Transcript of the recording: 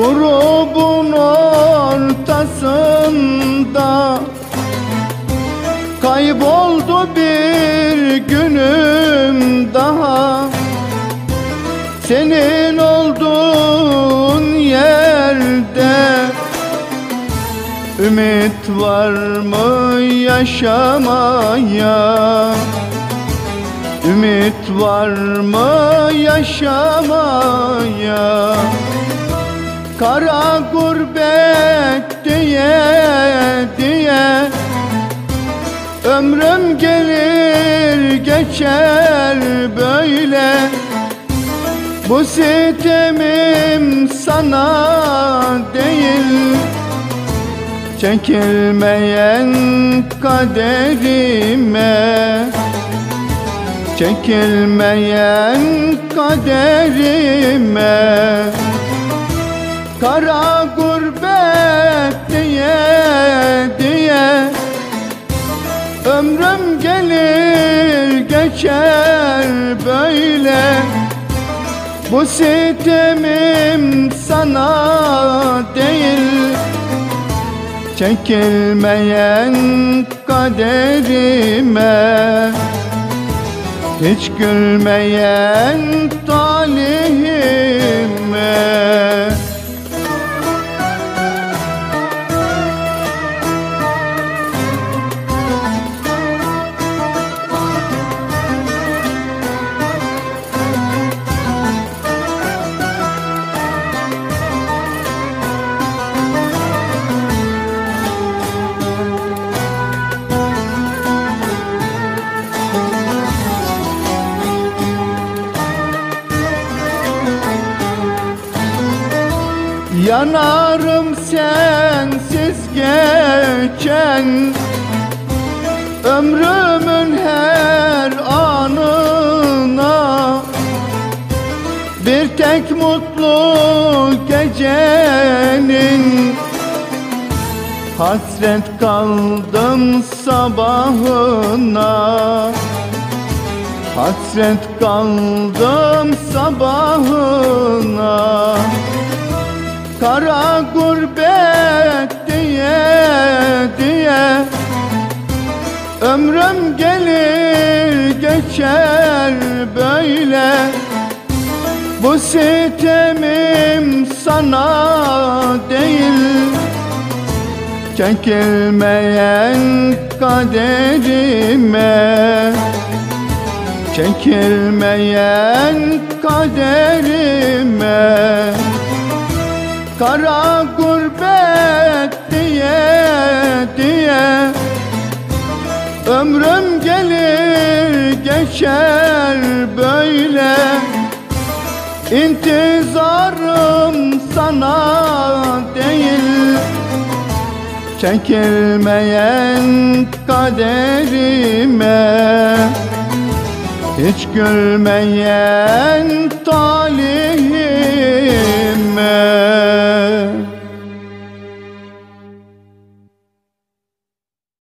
grubun ortasında kayboldu bir günüm daha. Senin olduğun yerde ümit var mı yaşamaya? Ümit var mı yaşamaya? Kara gurbet diye ömrüm gelir geçer böyle. Bu sitemim sana değil, çekilmeyen kaderime. Çekilmeyen kaderime. Kara gurbet diye ömrüm gelir geçer böyle. Bu sitemim sana değil, çekilmeyen kaderime. Hiç gülmeyen talihime. Yanarım sensiz geçen ömrümün her anına. Bir tek mutlu gecenin hasret kaldım sabahına. Hasret kaldım sabahına. Kara gurbet diye ömrüm gelir geçer böyle. Bu sitemim sana değil, çekilmeyen kaderime. Çekilmeyen kaderime. Kara gurbet diye ömrüm gelir geçer böyle. İntizarım sana değil, çekilmeyen kaderime. Hiç gülmeyen talihime.